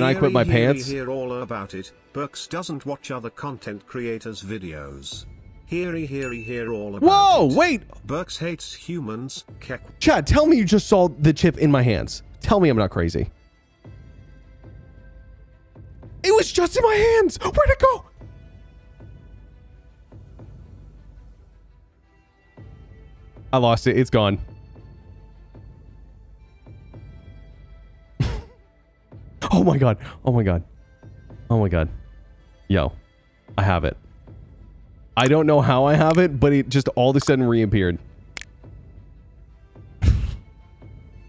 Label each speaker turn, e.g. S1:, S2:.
S1: and I quit my pants.
S2: Hear all about it. Burks doesn't watch other content creators' videos. Hear all about it.
S1: Whoa, wait!
S2: Burks hates humans.
S1: Chad, tell me you just saw the chip in my hands. Tell me I'm not crazy. It was just in my hands! Where'd it go? I lost it. It's gone. Oh my god. Oh my god. Oh my god. Yo. I have it. I don't know how I have it, but it just all of a sudden reappeared.